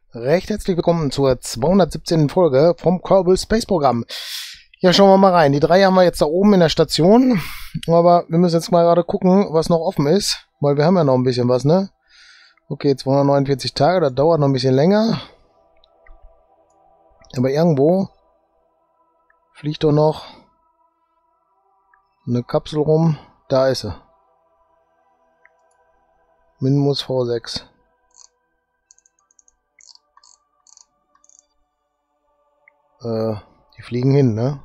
Recht herzlich willkommen zur 217. Folge vom Kerbal Space Programm. Ja, schauen wir mal rein. Die 3 haben wir jetzt da oben in der Station, aber wir müssen jetzt mal gerade gucken, was noch offen ist, weil wir haben ja noch ein bisschen was, ne? Okay, 249 Tage, das dauert noch ein bisschen länger. Aber irgendwo fliegt doch noch eine Kapsel rum. Da ist sie. Minmus V6. Die fliegen hin, ne?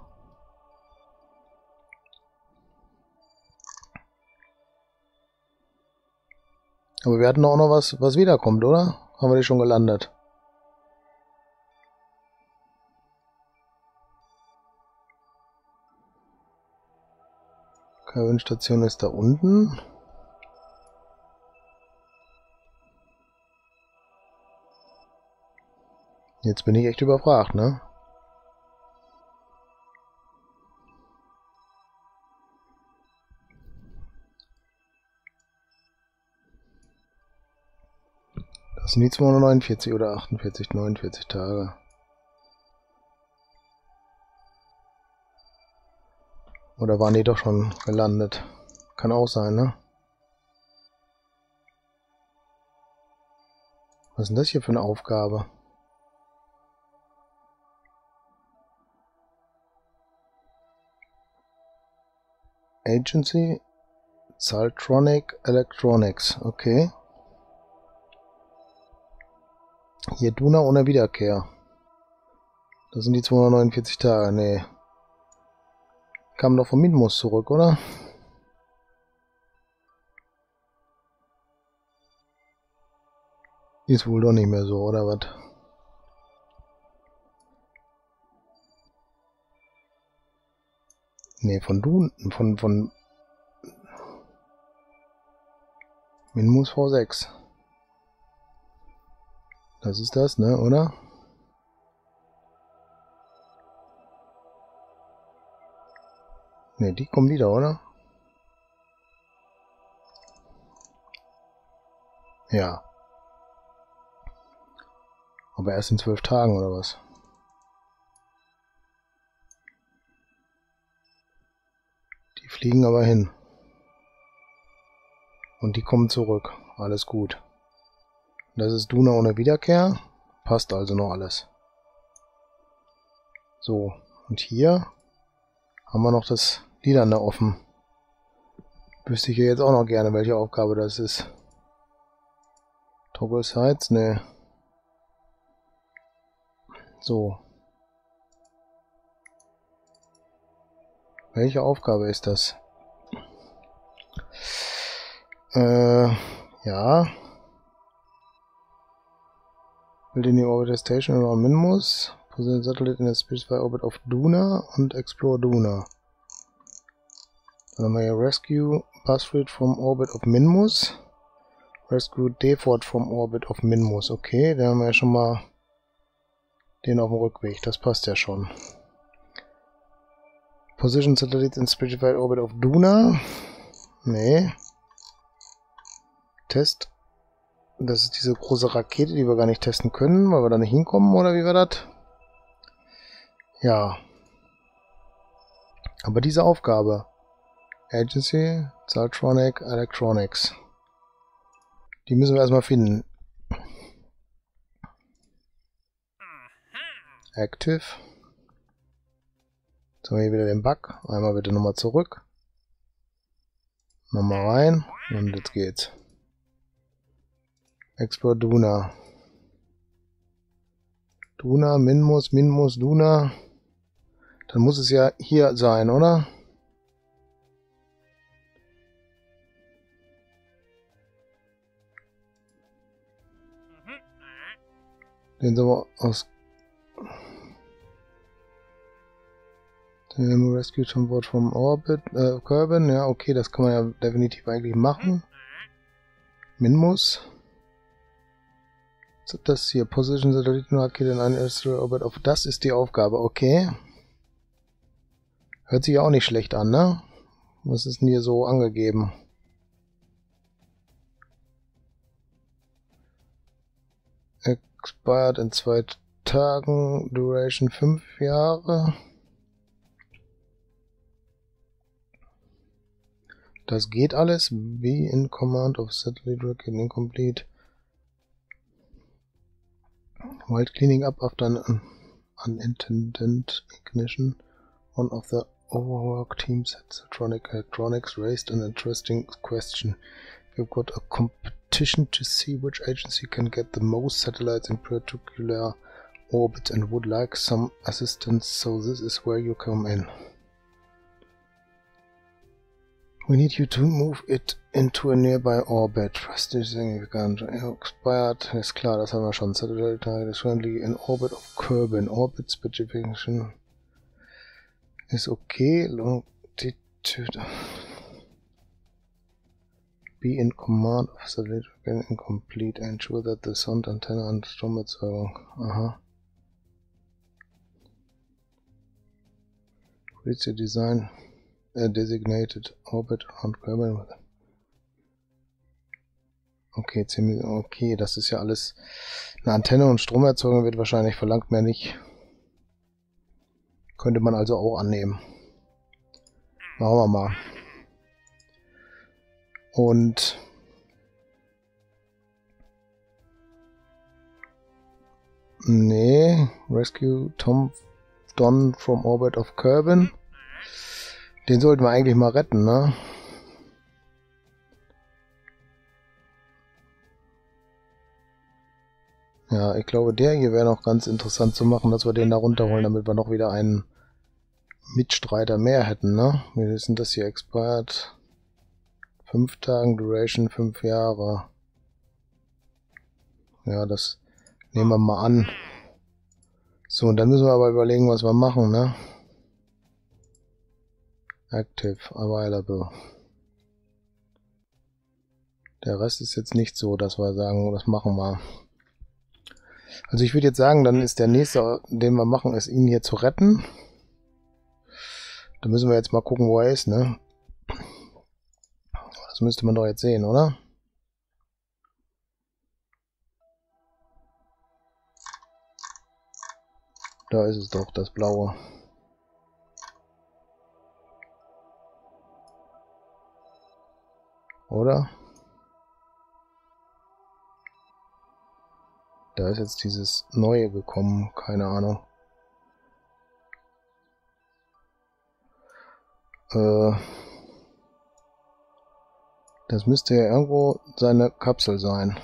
Aber wir hatten auch noch was wiederkommt, oder? Haben wir die schon gelandet? Kerbal-Station ist da unten. Jetzt bin ich echt überfragt, ne? Das sind die 249 oder 48, 49 Tage. Oder waren die doch schon gelandet? Kann auch sein, ne? Was ist denn das hier für eine Aufgabe? Agency Zaltronic Electronics, okay. Hier Duna ohne Wiederkehr. Das sind die 249 Tage, nee. Kam doch vom Minmus zurück, oder? Ist wohl doch nicht mehr so, oder was? Nee, von Minmus V6. Das ist das, ne, oder? Ne, die kommen wieder, oder? Ja. Aber erst in 12 Tagen, oder was? Die fliegen aber hin. Und die kommen zurück. Alles gut. Das ist Duna ohne Wiederkehr. Passt also noch alles. So, und hier haben wir noch das Liedern da offen. Wüsste ich ja jetzt auch noch gerne, welche Aufgabe das ist. Toggle Sites, ne. So. Welche Aufgabe ist das? Ja. Build in the orbit station around Minmus. Position satellite in the specified orbit of Duna und explore Duna. Dann haben wir hier Rescue Buzzfleet from orbit of Minmus. Rescue Defort from orbit of Minmus. Okay, dann haben wir ja schon mal den auf dem Rückweg. Das passt ja schon. Position Satellite in specified orbit of Duna. Nee. Test. Das ist diese große Rakete, die wir gar nicht testen können, weil wir da nicht hinkommen, oder wie war das? Ja. Aber diese Aufgabe. Agency, Zaltronic, Electronics. Die müssen wir erstmal finden. Active. Jetzt haben wir hier wieder den Bug. Einmal bitte nochmal zurück. Nochmal rein. Und jetzt geht's. Explore Duna. Duna, Minmus, Duna. Dann muss es ja hier sein, oder? Den sollen wir aus... Den Rescue on board from Orbit, Kerbal, ja, okay, das kann man ja definitiv eigentlich machen. Minmus. Das hier, Position Satellitenrakete in einen Terrestrial Orbit of, das ist die Aufgabe, okay. Hört sich ja auch nicht schlecht an, ne? Was ist denn hier so angegeben? Expired in 2 Tagen. Duration 5 Jahre. Das geht alles. Be in command of satellite rocket incomplete. While cleaning up after an unintended ignition, one of the overwork teams at Satronic Electronics raised an interesting question. We've got a competition to see which agency can get the most satellites in particular orbits and would like some assistance, so this is where you come in. We need you to move it into a nearby orbit. Significant. Expired. Ist klar, das haben wir schon. Satellite target is currently in orbit of Kerbin. Orbit specification is okay. Longitude. Be in command of satellite again incomplete. Ensure that the sound antenna and Stromerzeugung. Aha. Reach the design. Designated orbit around Kerbin. Okay, okay, das ist ja alles. Eine Antenne und Stromerzeugung wird wahrscheinlich verlangt, mehr nicht. Könnte man also auch annehmen. Machen wir mal. Und nee, Rescue Don from Orbit of Kerbin. Den sollten wir eigentlich mal retten, ne? Ja, ich glaube, der hier wäre noch ganz interessant zu machen, dass wir den da runterholen, damit wir noch wieder einen Mitstreiter mehr hätten, ne? Wie ist denn das hier? Expired 5 Tagen, Duration 5 Jahre. Ja, das nehmen wir mal an. So, und dann müssen wir aber überlegen, was wir machen, ne? Active, available. Der Rest ist jetzt nicht so, dass wir sagen, das machen wir. Also ich würde jetzt sagen, dann ist der nächste, den wir machen, ist ihn hier zu retten. Da müssen wir jetzt mal gucken, wo er ist, ne? Das müsste man doch jetzt sehen, oder? Da ist es doch, das blaue. Oder? Da ist jetzt dieses neue gekommen, keine Ahnung. Das müsste ja irgendwo seine Kapsel sein.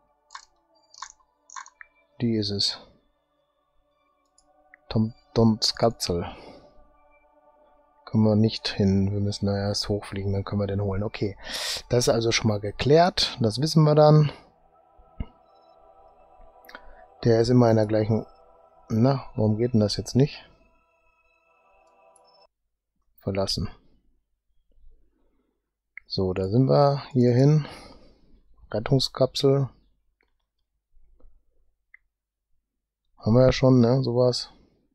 Die ist es. Dons Kapsel. Können wir nicht hin. Wir müssen da erst hochfliegen, dann können wir den holen. Okay, das ist also schon mal geklärt. Das wissen wir dann. Der ist immer in der gleichen... Na, warum geht denn das jetzt nicht? Verlassen. So, da sind wir. Hierhin. Rettungskapsel. Haben wir ja schon, ne? Sowas.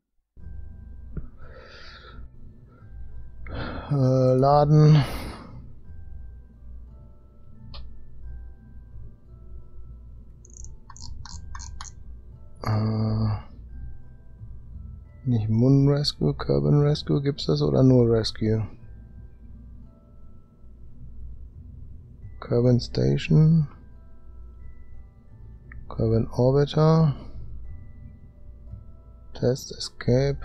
Laden. Nicht Moon Rescue, Kerbin Rescue, gibt's das oder nur Rescue? Kerbin Station. Kerbin Orbiter. Test Escape.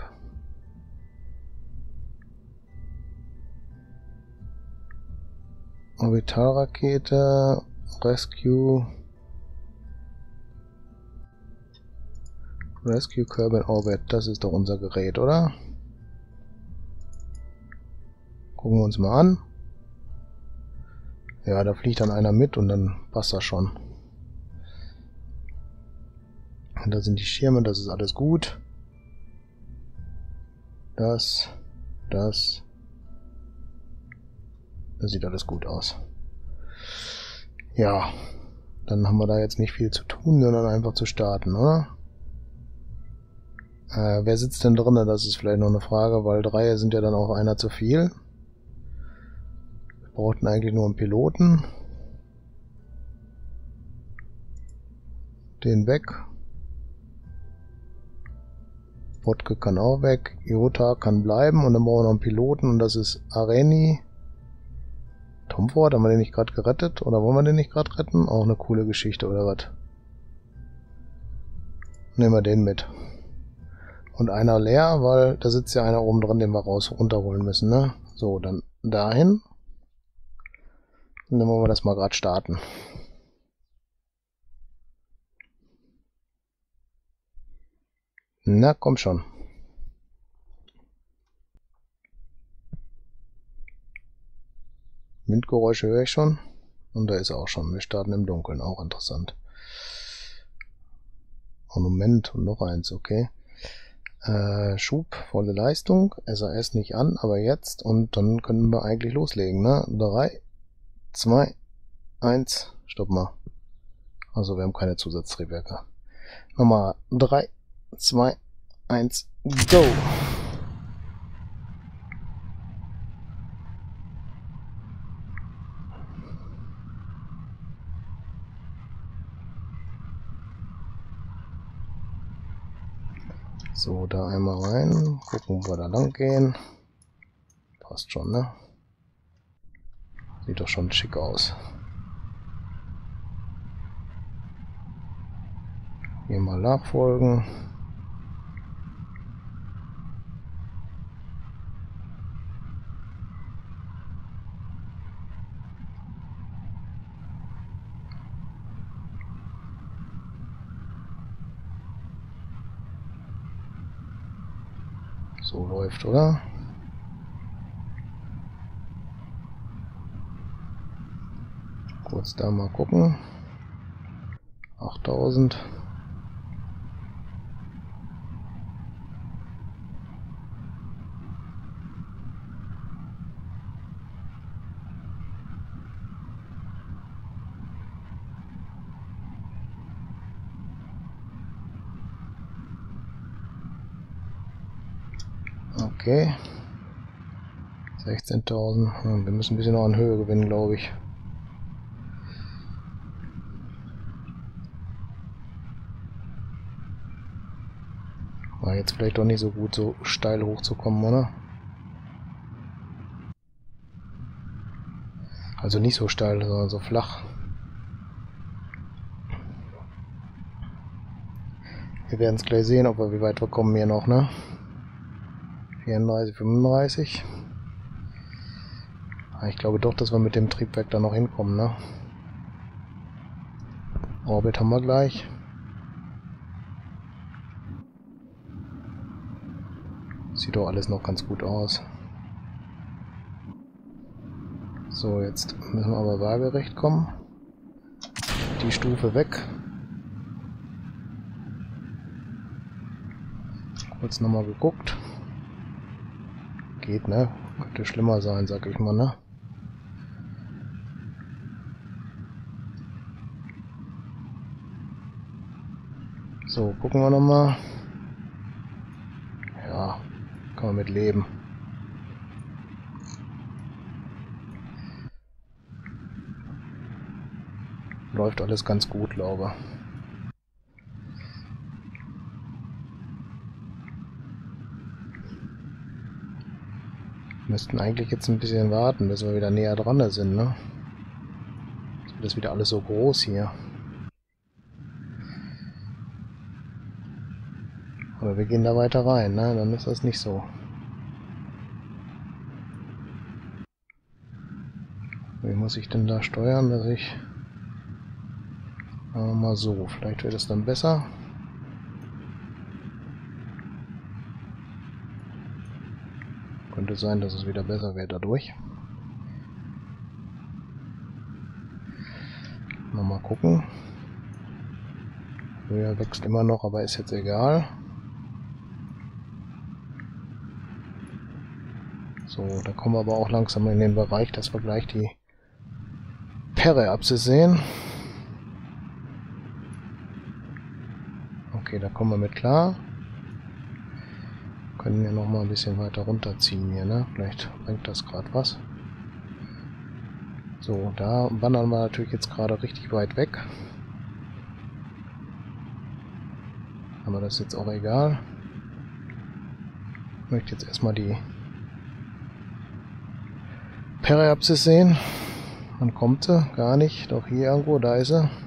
Orbitalrakete, Rescue Kerbin Orbit, das ist doch unser Gerät, oder? Gucken wir uns mal an. Ja, da fliegt dann einer mit und dann passt das schon. Und da sind die Schirme, das ist alles gut. Das sieht alles gut aus. Ja, dann haben wir da jetzt nicht viel zu tun, sondern einfach zu starten, oder? Wer sitzt denn drinnen? Das ist vielleicht noch eine Frage, weil 3 sind ja dann auch einer zu viel. Wir brauchten eigentlich nur einen Piloten. Den weg. Wodke kann auch weg. Iota kann bleiben und dann brauchen wir noch einen Piloten und das ist Areni. Tom Ford, haben wir den nicht gerade gerettet? Oder wollen wir den nicht gerade retten? Auch eine coole Geschichte, oder was? Nehmen wir den mit. Und einer leer, weil da sitzt ja einer oben dran, den wir runterholen müssen, ne? So, dann dahin. Und dann wollen wir das mal gerade starten. Na, komm schon. Windgeräusche höre ich schon. Und da ist er auch schon. Wir starten im Dunkeln. Auch interessant. Monument und noch eins, okay. Schub, volle Leistung. SAS nicht an, aber jetzt. Und dann können wir eigentlich loslegen, ne? 3, 2, 1. Stopp mal. Also wir haben keine Zusatztriebwerke. Nochmal 3, 2, 1, go! So, da einmal rein, gucken, wo wir da lang gehen. Passt schon, ne? Sieht doch schon schick aus. Hier mal nachfolgen. So läuft, oder? Kurz da mal gucken. 8000. Okay. 16.000. Wir müssen ein bisschen noch an Höhe gewinnen, glaube ich. War jetzt vielleicht doch nicht so gut, so steil hochzukommen, oder? Also nicht so steil, sondern so flach. Wir werden es gleich sehen, ob wir wie weit wir kommen hier noch, ne? 34, 35. Ich glaube doch, dass wir mit dem Triebwerk da noch hinkommen, ne? Orbit haben wir gleich. Sieht doch alles noch ganz gut aus. So, jetzt müssen wir aber waagerecht kommen. Die Stufe weg. Kurz nochmal geguckt. Geht, ne? Könnte schlimmer sein, sag ich mal, ne? So, gucken wir nochmal. Ja, kann man mit leben. Läuft alles ganz gut, glaube ich. Müssten eigentlich jetzt ein bisschen warten, bis wir wieder näher dran sind, ne? Das ist wieder alles so groß hier. Aber wir gehen da weiter rein, ne? Dann ist das nicht so. Wie muss ich denn da steuern, dass ich... mal so, vielleicht wird es dann besser. Könnte sein, dass es wieder besser wird dadurch. Mal gucken. Höhe wächst immer noch, aber ist jetzt egal. So, da kommen wir aber auch langsam in den Bereich, dass wir gleich die Periapsis sehen. Okay, da kommen wir mit klar. Können wir noch mal ein bisschen weiter runterziehen hier, ne? Vielleicht bringt das gerade was. So, da wandern wir natürlich jetzt gerade richtig weit weg. Aber das ist jetzt auch egal. Ich möchte jetzt erstmal die Periapsis sehen. Wann kommt sie? Gar nicht. Doch hier irgendwo, da ist sie.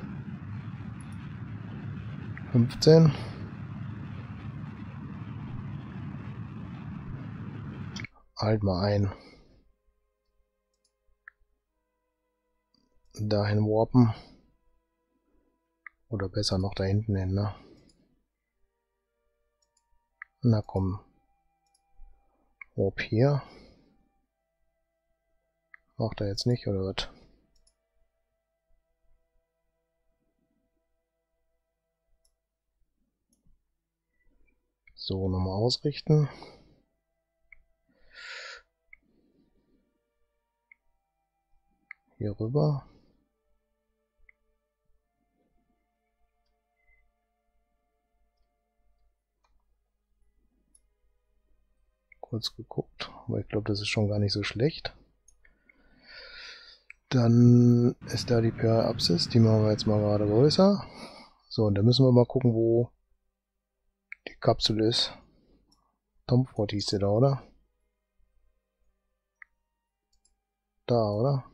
15. Halt mal ein. Dahin warpen. Oder besser noch da hinten hin, ne? Na komm. Warp hier. Macht er jetzt nicht, oder was? So, nochmal ausrichten. Hier rüber. Kurz geguckt, aber ich glaube, das ist schon gar nicht so schlecht. Dann ist da die Periapsis, die machen wir jetzt mal gerade größer. So, und dann müssen wir mal gucken, wo die Kapsel ist. Tomfrot hieß sie da, oder? Da, oder?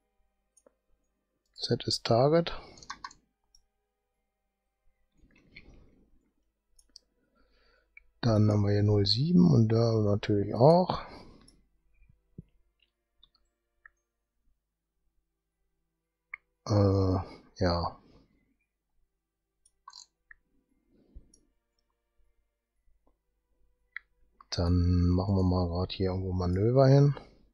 Set ist Target. Dann haben wir hier 07 und da natürlich auch. Ja. Dann machen wir mal gerade hier irgendwo Manöver hin.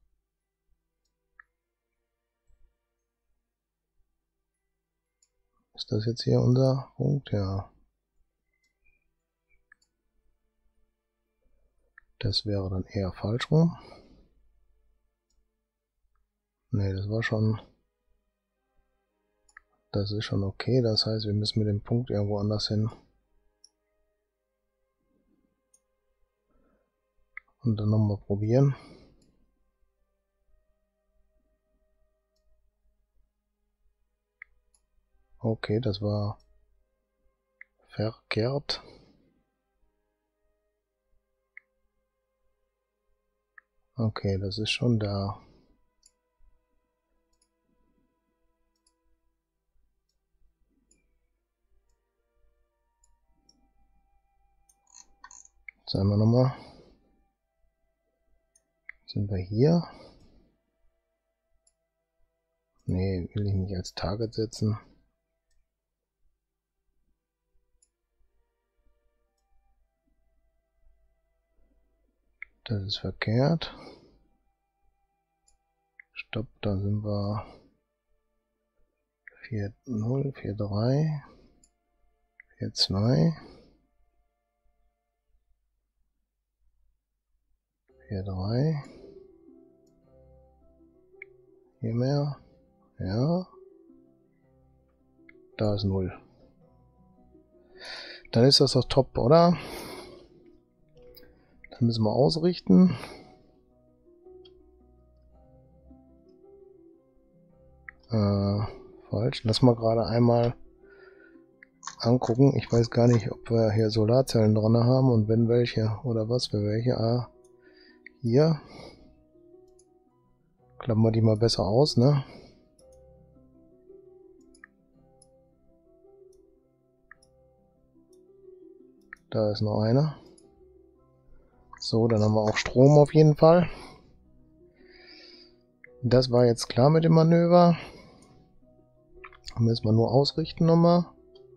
Ist das jetzt hier unser Punkt? Ja. Das wäre dann eher falsch rum. Ne, das war schon... Das ist schon okay. Das heißt, wir müssen mit dem Punkt irgendwo anders hin. Und dann nochmal probieren. Okay, das war verkehrt. Okay, das ist schon da. Sagen wir nochmal. Sind wir hier? Nee, will ich nicht als Target setzen. Das ist verkehrt. Stopp, da sind wir 4-0, 4-3, 4-2, 4-3. Hier mehr. Ja. Da ist 0. Dann ist das doch top, oder? Dann müssen wir ausrichten. Falsch. Lass mal gerade einmal angucken. Ich weiß gar nicht, ob wir hier Solarzellen dran haben und wenn welche oder was für welche. Ah, hier. Klappen wir die mal besser aus, ne? Da ist noch einer. So, dann haben wir auch Strom auf jeden Fall. Das war jetzt klar mit dem Manöver. Müssen wir nur ausrichten nochmal.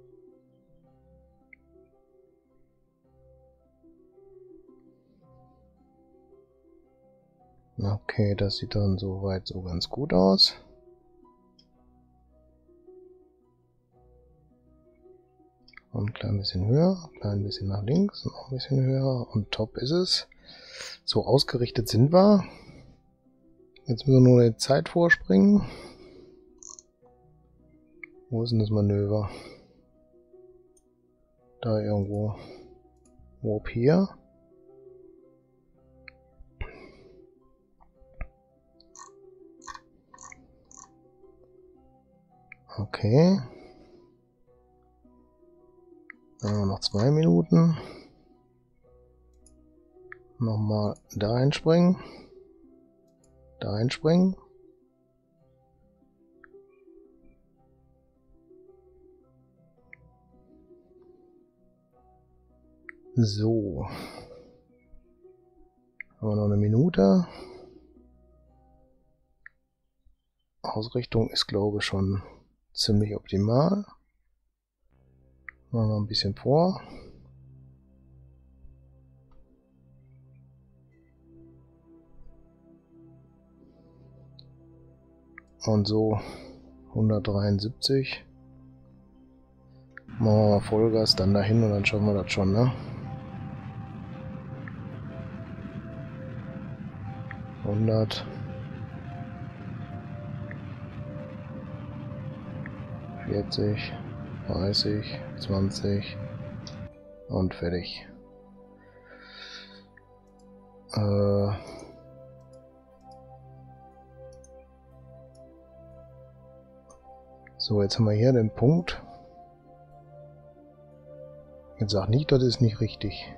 Okay, das sieht dann soweit so ganz gut aus. Und ein klein bisschen höher, ein klein bisschen nach links, noch ein bisschen höher und top ist es. So ausgerichtet sind wir. Jetzt müssen wir nur die Zeit vorspringen. Wo ist denn das Manöver? Da irgendwo. Warp hier. Okay. Dann haben wir noch 2 Minuten. Nochmal da einspringen. Da einspringen. So. Haben wir noch eine Minute. Ausrichtung ist, glaube ich, schon ziemlich optimal. Machen wir ein bisschen vor. Und so 173. Machen wir mal Vollgas dann dahin und dann schaffen wir das schon, ne? 100. 40, 30, 20 und fertig. So, jetzt haben wir hier den Punkt. Jetzt sag nicht, das ist nicht richtig.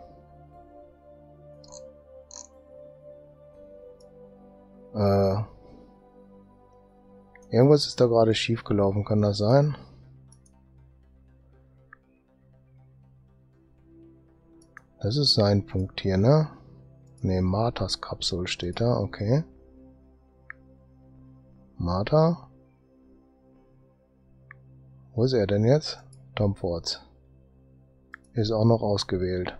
Irgendwas ist da gerade schief gelaufen, kann das sein? Das ist sein Punkt hier, ne? Ne, Marthas Kapsel steht da, okay. Martha? Wo ist er denn jetzt? Tomfords. Ist auch noch ausgewählt.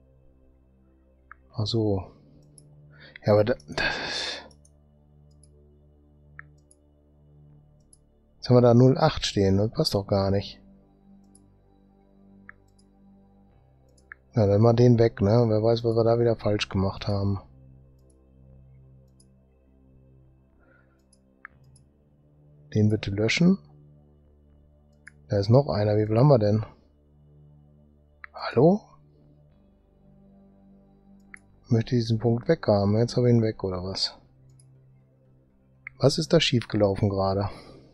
Ach so. Ja, aber jetzt haben wir da 08 stehen, das passt doch gar nicht. Na, dann mal den weg, ne? Wer weiß, was wir da wieder falsch gemacht haben. Den bitte löschen. Da ist noch einer. Wie viel haben wir denn? Hallo? Ich möchte diesen Punkt weg haben. Jetzt habe ich ihn weg, oder was? Was ist da schief gelaufen gerade?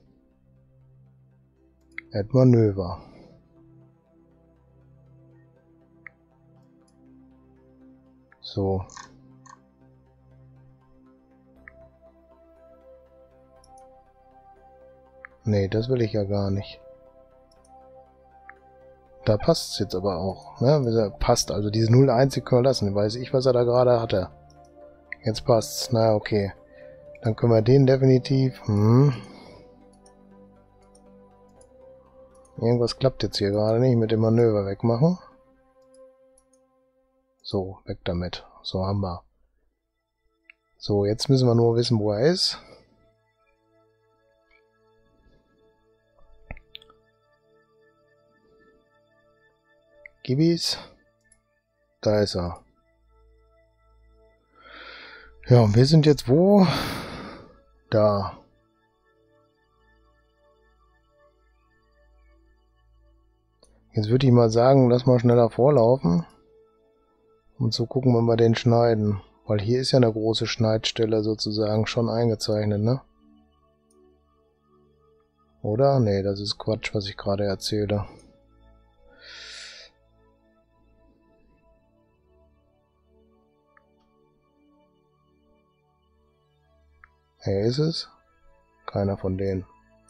Add Manöver. So. Nee, das will ich ja gar nicht. Da passt es jetzt aber auch. Ne? Passt, also diese 0,1 können wir lassen. Weiß ich, was er da gerade hatte. Jetzt passt's. Na, okay. Dann können wir den definitiv... Irgendwas klappt jetzt hier gerade nicht mit dem Manöver wegmachen. So, weg damit. So haben wir. So, jetzt müssen wir nur wissen, wo er ist. Gibis. Da ist er. Ja, und wir sind jetzt wo? Da. Jetzt würde ich mal sagen, lass mal schneller vorlaufen. Um zu gucken, wenn wir den schneiden. Weil hier ist ja eine große Schneidstelle sozusagen schon eingezeichnet, ne? Oder? Nee, das ist Quatsch, was ich gerade erzähle. Hey, ist es? Keiner von denen.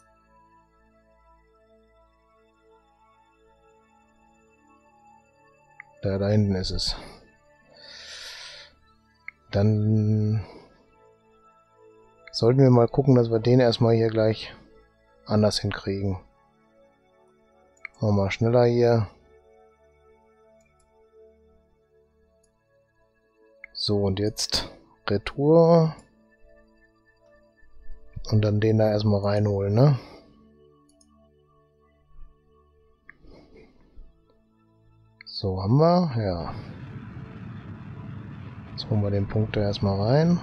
Da hinten ist es. Dann sollten wir mal gucken, dass wir den erstmal hier gleich anders hinkriegen. Machen wir mal schneller hier. So, und jetzt Retour. Und dann den da erstmal reinholen, ne? So, haben wir, ja. Jetzt holen wir den Punkt da erstmal rein.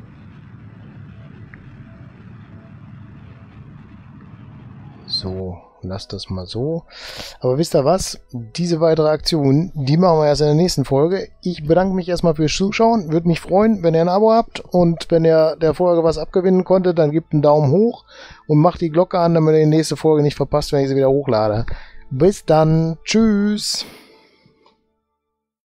So, lasst das mal so. Aber wisst ihr was? Diese weitere Aktion, die machen wir erst in der nächsten Folge. Ich bedanke mich erstmal fürs Zuschauen. Würde mich freuen, wenn ihr ein Abo habt. Und wenn ihr der Folge was abgewinnen konntet, dann gebt einen Daumen hoch und macht die Glocke an, damit ihr die nächste Folge nicht verpasst, wenn ich sie wieder hochlade. Bis dann. Tschüss.